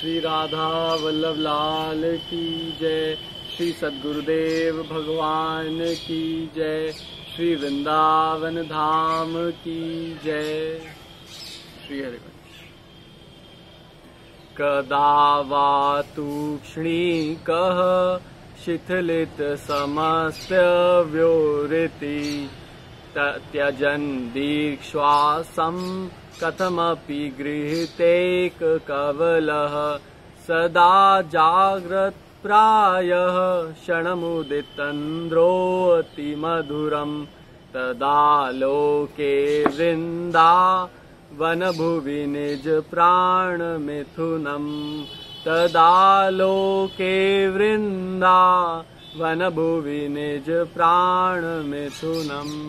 श्री राधा वल्लभ लाल की जय। श्री सद्गुरुदेव भगवान की जय। श्री वृंदावन धाम की जय। श्री हरिवंश। कदा वा तूक्ष्णीकः शिथिलित समस्त व्योरिति त्यजन् दीर्घश्वासं कथमपि गृहीतैक कवलः सदा जाग्रत् प्रायः क्षणमुदितन्द्रोऽति मधुरम् तदा लोके वृन्दावनभुवि निज प्राणमिथुनम् तदा लोके वृन्दावनभुवि निज प्राणमिथुनम्।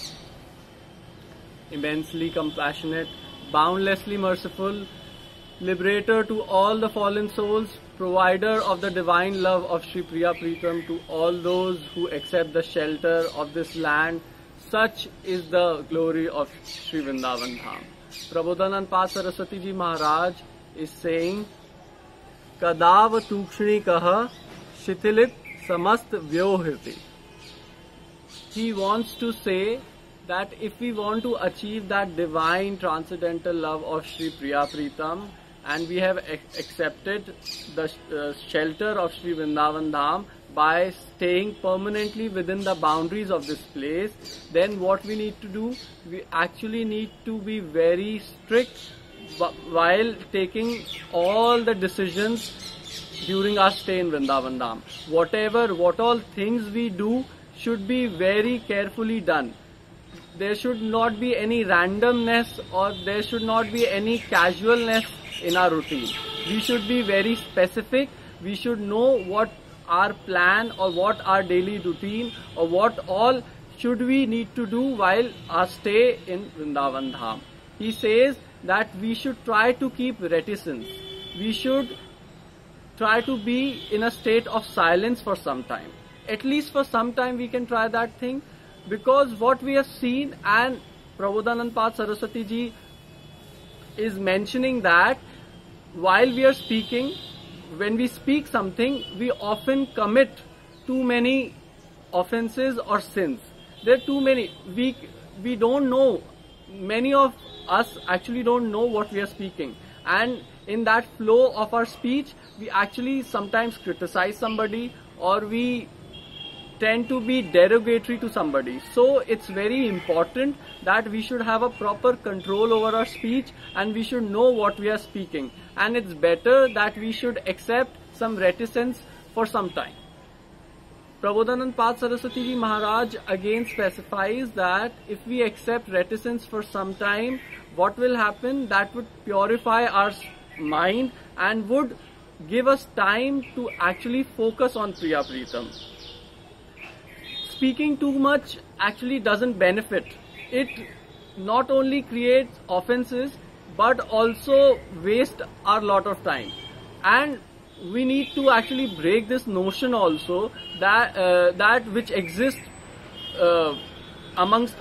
Immensely compassionate, boundlessly merciful, liberator to all the fallen souls, provider of the divine love of Shri Priya Pritam to all those who accept the shelter of this land, such is the glory of Shri Vrindavan Dham. Prabodhanand Pad Saraswati Ji Maharaj is saying, Kadav Tukshnikah Shithilit Samast Vyohiti. He wants to say that if we want to achieve that divine transcendental love of Shri Priya Pritam and we have accepted the shelter of Shri Vrindavan Dham by staying permanently within the boundaries of this place, then what we need to do, we actually need to be very strict while taking all the decisions during our stay in Vrindavan Dham. What all things we do should be very carefully done. There should not be any randomness or there should not be any casualness in our routine. We should be very specific. We should know what our plan or what our daily routine or what all should we need to do while our stay in Vrindavan Dham. He says that we should try to keep reticence. We should try to be in a state of silence for some time. At least for some time we can try that thing. Because what we have seen, and Prabodhanand Pad Saraswati Ji is mentioning that while we are speaking, when we speak something, we often commit too many offenses or sins. There are too many. We don't know. Many of us actually don't know what we are speaking. And in that flow of our speech, we actually sometimes criticize somebody or we tend to be derogatory to somebody. So it's very important that we should have a proper control over our speech and we should know what we are speaking. And it's better that we should accept some reticence for some time. Prabodhanand Pad Saraswati Ji Maharaj again specifies that if we accept reticence for some time, what will happen? That would purify our mind and would give us time to actually focus on Priya Pritam. Speaking too much actually doesn't benefit. It not only creates offenses but also wastes our lot of time. And we need to actually break this notion also that that which exists amongst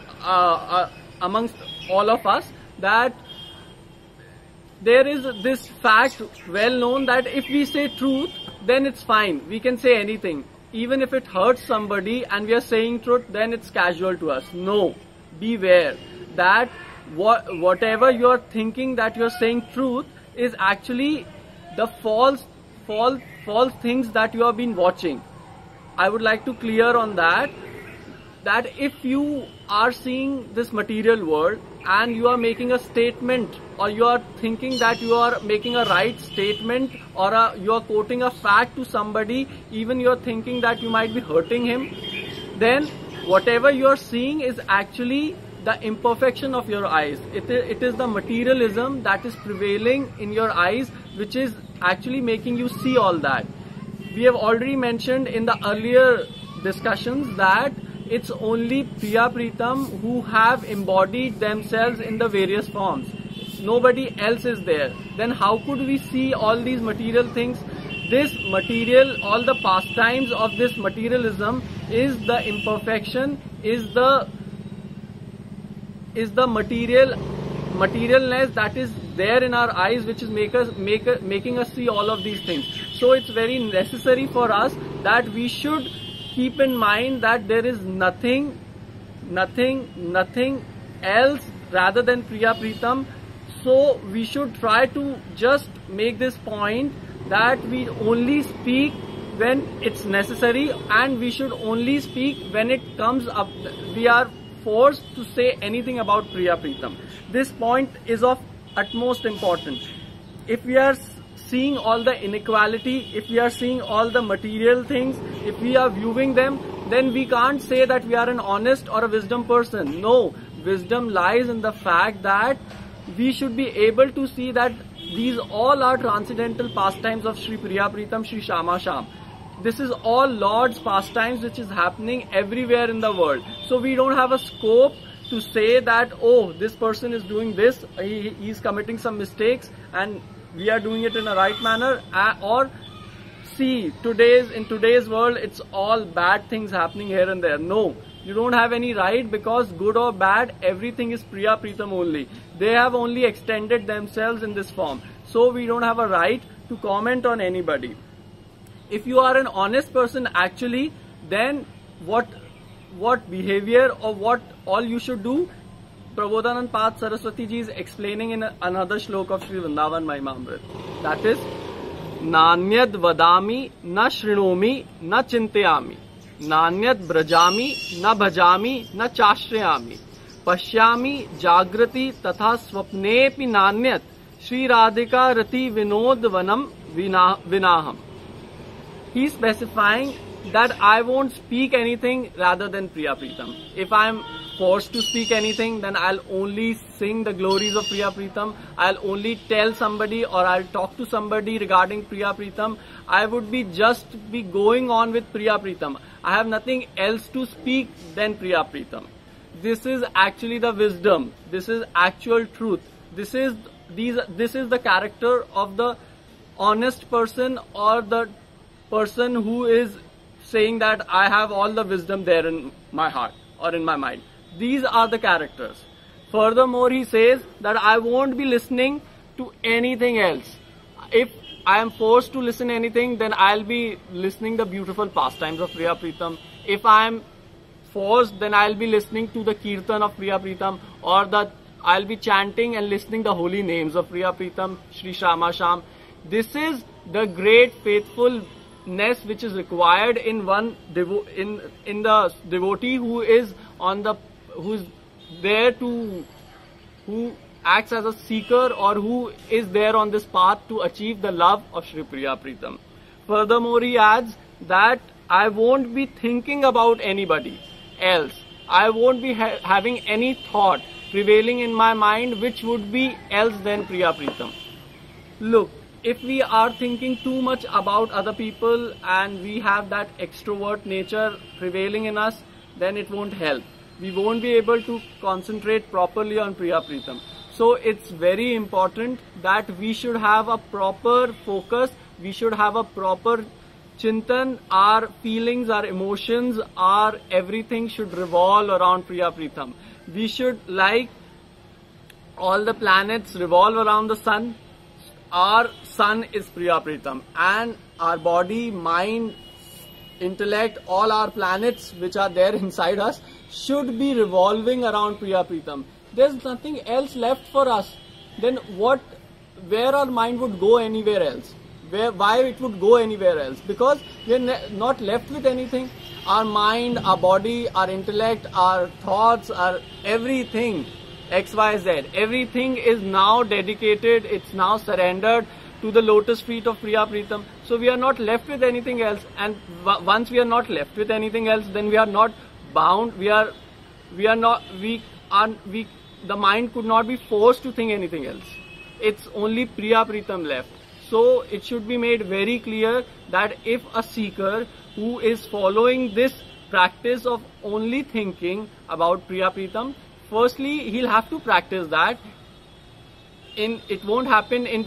all of us, that there is this fact well known that if we say truth, then it's fine. We can say anything. Even if it hurts somebody and we are saying truth, then it's casual to us. No, beware that whatever you are thinking that you are saying truth is actually the false things that you have been watching. I would like to clear on that if you are seeing this material world and you are making a statement or you are thinking that you are making a right statement or you are quoting a fact to somebody, even you are thinking that you might be hurting him, then whatever you are seeing is actually the imperfection of your eyes. It is the materialism that is prevailing in your eyes which is actually making you see all that. We have already mentioned in the earlier discussions that it's only Priya Pritam who have embodied themselves in the various forms. Nobody else is there. Then how could we see all these material things? This material, all the pastimes of this materialism is the imperfection, is the materialness that is there in our eyes which is making us see all of these things. So it's very necessary for us that we should keep in mind that there is nothing else rather than Priya Pritam. So we should try to just make this point that we only speak when it's necessary, and we should only speak when it comes up, we are forced to say anything about Priya Pritam. This point is of utmost importance. If we are seeing all the inequality, if we are seeing all the material things, if we are viewing them, then we can't say that we are an honest or a wisdom person. No, wisdom lies in the fact that we should be able to see that these all are transcendental pastimes of Sri Priya Pritam, Sri Shama Sham. This is all Lord's pastimes which is happening everywhere in the world. So we don't have a scope to say that, oh, this person is doing this, he is committing some mistakes and we are doing it in a right manner, or see, in today's world it's all bad things happening here and there. No, you don't have any right, because good or bad, everything is Priya Pritam only. They have only extended themselves in this form. So we don't have a right to comment on anybody. If you are an honest person actually, then what behavior or what all you should do, Prabodhanand Path Saraswati ji is explaining in another shloka of Sri Vrindavan Mahimamrit. That is, Nanyad vadami na shrinomi na chintayami, Nanyad brajami na bhajami na chashrayami, Pashyami jagrati tatha swapnepi nanyat, Sri Radhika rati vinod vanam vinaham. He is specifying that I won't speak anything rather than Priya Pritam. If I am forced to speak anything, then I'll only sing the glories of Priya Pritam. I'll only tell somebody or I'll talk to somebody regarding Priya Pritam. I would just be going on with Priya Pritam. I have nothing else to speak than Priya Pritam. This is actually the wisdom. This is actual truth. This is the character of the honest person, or the person who is saying that I have all the wisdom there in my heart or in my mind. These are the characters. Furthermore, he says that I won't be listening to anything else. If I am forced to listen anything, then I'll be listening the beautiful pastimes of Priya Pritam. If I am forced, then I'll be listening to the kirtan of Priya Pritam, or I'll be chanting and listening the holy names of Priya Pritam, Sri Shama Sham. This is the great faithfulness which is required in one in the devotee who acts as a seeker, or who is there on this path to achieve the love of Sri Priya Pritam. Furthermore, he adds that I won't be thinking about anybody else. I won't be having any thought prevailing in my mind which would be else than Priya Pritam. Look, if we are thinking too much about other people and we have that extrovert nature prevailing in us, then it won't help. We won't be able to concentrate properly on Priya Pritam. So it's very important that we should have a proper focus, we should have a proper chintan, our feelings, our emotions, our everything should revolve around Priya Pritam. We should, like all the planets revolve around the sun, our sun is Priya Pritam, and our body, mind, intellect, all our planets which are there inside us should be revolving around Priya Pritam. There's nothing else left for us. Then where our mind would go anywhere else? Why it would go anywhere else? Because we're not left with anything. Our mind, our body, our intellect, our thoughts, our everything, X, Y, Z, everything is now dedicated, it's now surrendered to the lotus feet of Priya Pritam. So we are not left with anything else. And once we are not left with anything else, then we are not bound. The mind could not be forced to think anything else. It's only Priya Pritam left. So it should be made very clear that if a seeker who is following this practice of only thinking about Priya Pritam, firstly he'll have to practice that. It won't happen in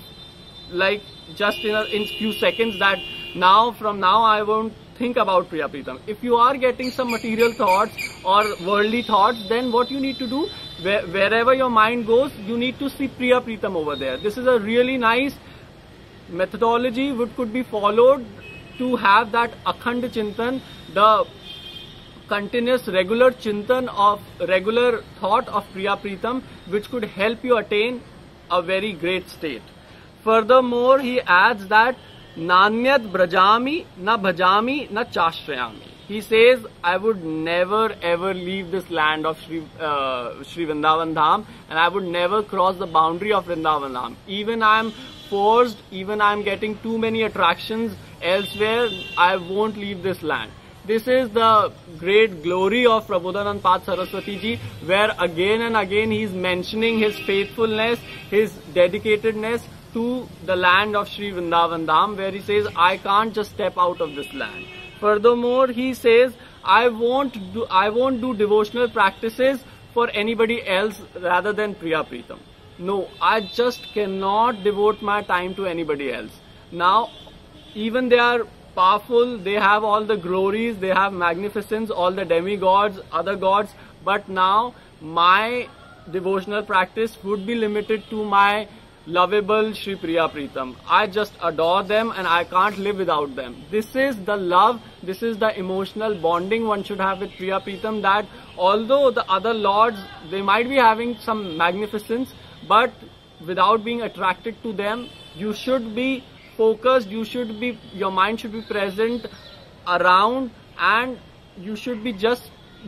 few seconds that from now I won't think about Priya Pritam. If you are getting some material thoughts or worldly thoughts, then what you need to do, Wherever your mind goes, you need to see Priya Pritam over there. This is a really nice methodology which could be followed to have that Akhand Chintan, the continuous regular Chintan of regular thought of Priya Pritam, which could help you attain a very great state. Furthermore, he adds that Nanyat Brajami na Bhajami na Chashrayami. He says, I would never ever leave this land of Shri Vrindavan Dham, and I would never cross the boundary of Vrindavan Dham. Even I am forced, even I am getting too many attractions elsewhere, I won't leave this land. This is the great glory of Prabodhanand Pad Saraswati Ji, where again and again he is mentioning his faithfulness, his dedicatedness to the land of Shri Vrindavan Dham, where he says, I can't just step out of this land. Furthermore, he says, I won't do devotional practices for anybody else rather than Priya Pritam. No, I just cannot devote my time to anybody else. Now, even they are powerful, they have all the glories, they have magnificence, all the demigods, other gods, but now my devotional practice would be limited to my lovable Shri Priya Pritam. I just adore them and I can't live without them. This is the love, this is the emotional bonding one should have with Priya Pritam, that although the other lords, they might be having some magnificence, but without being attracted to them, you should be focused, your mind should be present around, and you should just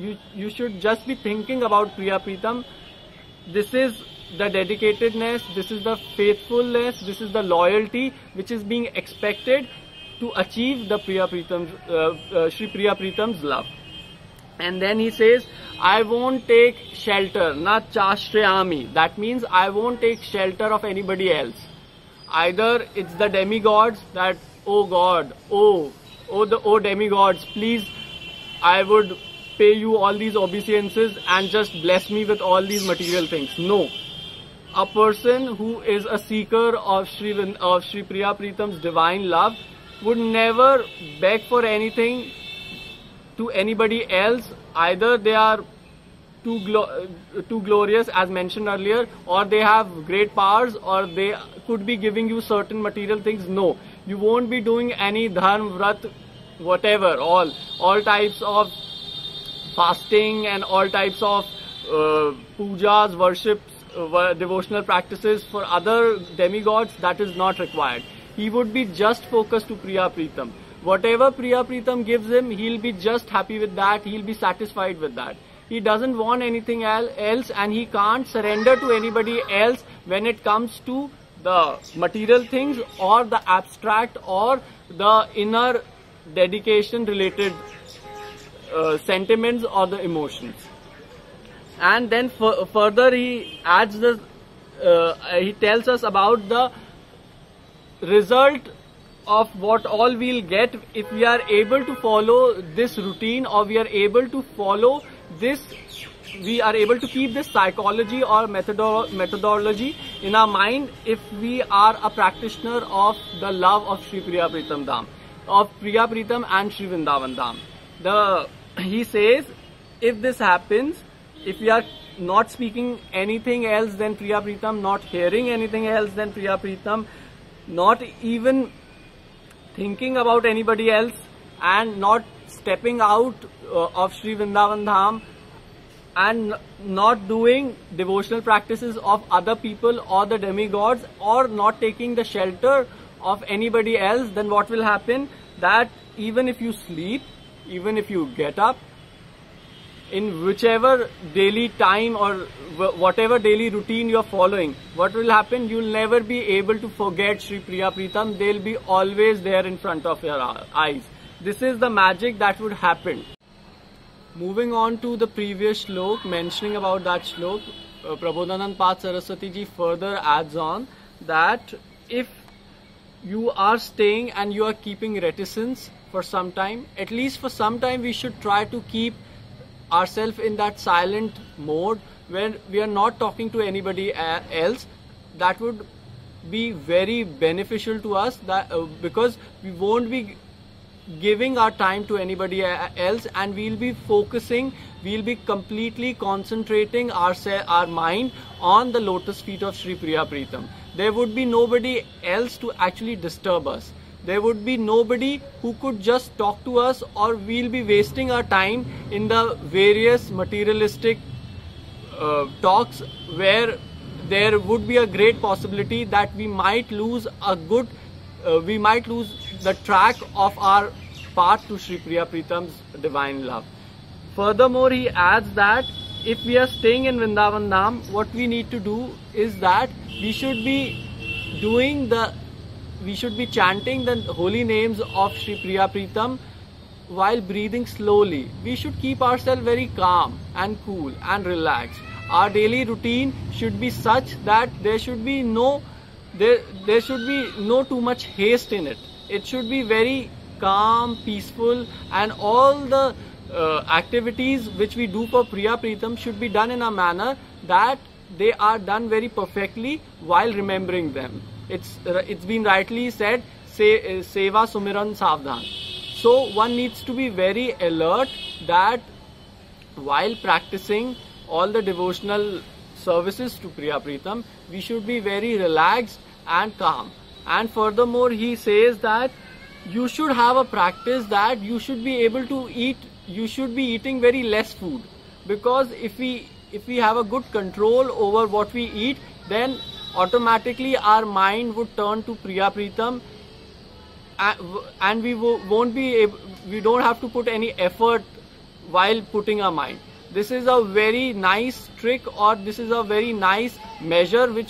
be thinking about Priya Pritam. This is the dedicatedness, this is the faithfulness, this is the loyalty which is being expected to achieve the Shri Priya Pritam's love. And then he says, I won't take shelter, na chashrayami. That means I won't take shelter of anybody else. Either it's the demigods that, oh God, oh demigods, please, I would pay you all these obeisances and just bless me with all these material things. No. A person who is a seeker of Shri Priya Pritam's divine love would never beg for anything to anybody else. Either they are too glorious as mentioned earlier, or they have great powers, or they could be giving you certain material things. No, you won't be doing any dharma, vrat, whatever, all types of fasting and all types of pujas, worships, devotional practices for other demigods. That is not required. He would be just focused to Priya Pritam. Whatever Priya Pritam gives him, he'll be just happy with that, he'll be satisfied with that. He doesn't want anything else, and he can't surrender to anybody else when it comes to the material things or the abstract or the inner dedication related sentiments or the emotions. And then further he adds this, he tells us about the result of what all we'll get if we are able to follow this routine, or we are able to follow this, we are able to keep this psychology or methodology in our mind if we are a practitioner of the love of Shri Priya Pritam Dham, of Priya Pritam and Shri Vrindavan Dham. He says, if this happens, if we are not speaking anything else than Priya Pritam, not hearing anything else than Priya Pritam, not even thinking about anybody else, and not stepping out of Shri Vrindavan Dham, and not doing devotional practices of other people or the demigods, or not taking the shelter of anybody else, then what will happen? That even if you sleep, even if you get up, in whichever daily time or whatever daily routine you are following, what will happen? You will never be able to forget Shri Priya Pritam. They will be always there in front of your eyes. This is the magic that would happen. Moving on to the previous shlok, mentioning about that shlok, Prabodhanand Pad Saraswati Ji further adds on that if you are staying and you are keeping reticence for some time, at least for some time we should try to keep ourselves in that silent mode where we are not talking to anybody else. That would be very beneficial to us, that because we won't be giving our time to anybody else, and we'll be focusing, we'll be completely concentrating our mind on the lotus feet of Shri Priya Pritam. There would be nobody else to actually disturb us. There would be nobody who could just talk to us, or we'll be wasting our time in the various materialistic talks where there would be a great possibility that we might lose the track of our path to Shri Priya Pritam's divine love. Furthermore, he adds that if we are staying in Vrindavan Dham, what we need to do is that we should be chanting the holy names of Shri Priya Pritam while breathing slowly. We should keep ourselves very calm and cool and relaxed. Our daily routine should be such that there should be no too much haste in it. It should be very calm, peaceful, and all the activities which we do for Priya Pritam should be done in a manner that they are done very perfectly while remembering them. It's been rightly said, Seva Sumiran Savdhan. So one needs to be very alert that while practicing all the devotional services to Priya Pritam, we should be very relaxed and calm. And furthermore, he says that you should have a practice that you should be able to eat, you should be eating very less food, because if we have a good control over what we eat, then automatically our mind would turn to Priya Pritam, and we don't have to put any effort while putting our mind. This is a very nice trick, or this is a very nice measure which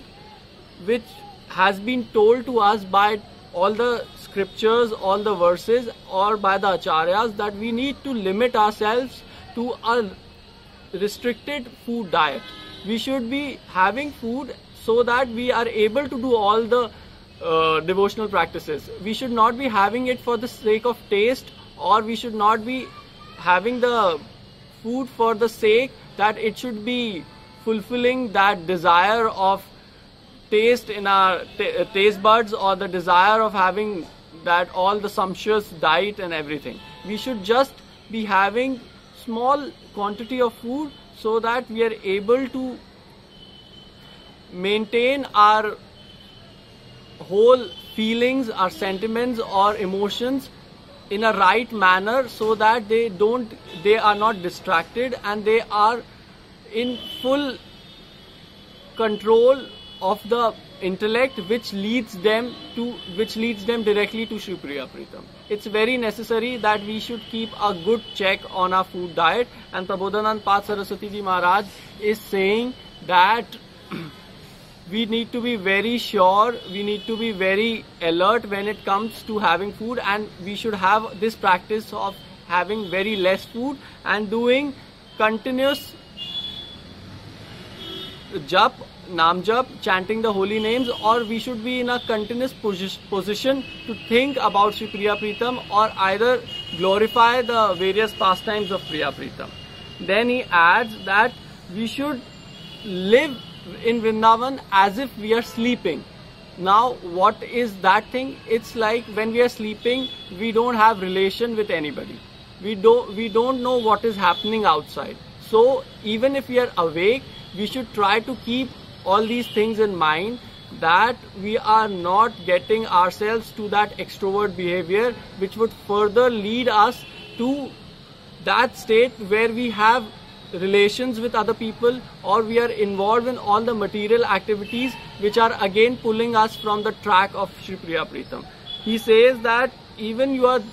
has been told to us by all the scriptures, all the verses, or by the acharyas, that we need to limit ourselves to a restricted food diet. We should be having food so that we are able to do all the devotional practices. We should not be having it for the sake of taste, or we should not be having the food for the sake that it should be fulfilling that desire of taste in our taste buds, or the desire of having that all the sumptuous diet and everything. We should just be having small quantity of food so that we are able to maintain our whole feelings, our sentiments or emotions in a right manner, so that they are not distracted, and they are in full control of the intellect, which leads them directly to Shri Priya Pritam. It's very necessary that we should keep a good check on our food diet, and Prabodhanand Pad Saraswati Ji Maharaj is saying that we need to be very sure, we need to be very alert when it comes to having food, and we should have this practice of having very less food and doing continuous jap, nam jap, chanting the holy names, or we should be in a continuous position to think about Shri Priya Pritam, or either glorify the various pastimes of Priya Pritam. Then he adds that we should live in Vrindavan as if we are sleeping. Now, what is that thing? It's like when we are sleeping, we don't have relation with anybody. We don't know what is happening outside. So even if we are awake, we should try to keep all these things in mind, that we are not getting ourselves to that extrovert behavior, which would further lead us to that state where we have relations with other people, or we are involved in all the material activities which are again pulling us from the track of Shri Priya Pritam. He says that even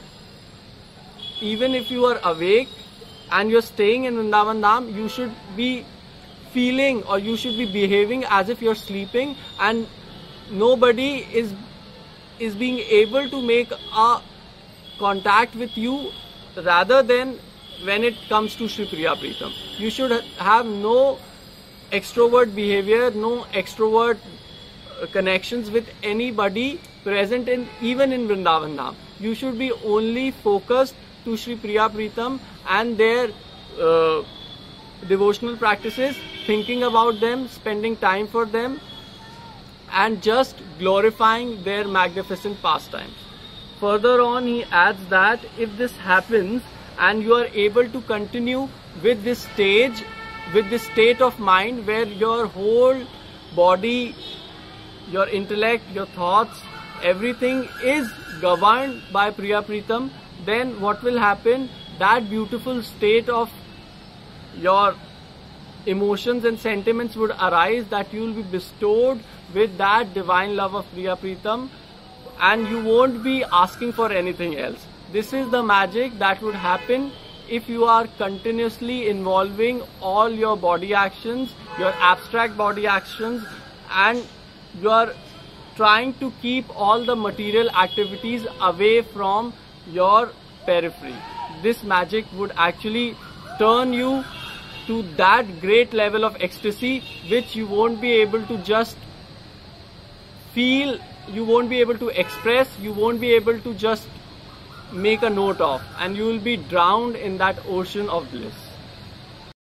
if you are awake and you are staying in Vrindavan Dham, you should be feeling, or you should be behaving as if you are sleeping, and nobody is being able to make a contact with you rather than when it comes to Shri Priya Pritam. You should have no extrovert behavior, no extrovert connections with anybody present even in Vrindavan Dham. You should be only focused to Shri Priya Pritam and their devotional practices, thinking about them, spending time for them, and just glorifying their magnificent pastimes. further on he adds that if this happens and you are able to continue with this stage, with this state of mind where your whole body, your intellect, your thoughts, everything is governed by Priya Pritam, then what will happen? That beautiful state of your emotions and sentiments would arise, that you will be bestowed with that divine love of Priya Pritam, and you won't be asking for anything else. This is the magic that would happen if you are continuously involving all your body actions, your abstract body actions, and you are trying to keep all the material activities away from your periphery. This magic would actually turn you to that great level of ecstasy which you won't be able to just feel, you won't be able to express, you won't be able to just make a note of, and you will be drowned in that ocean of bliss.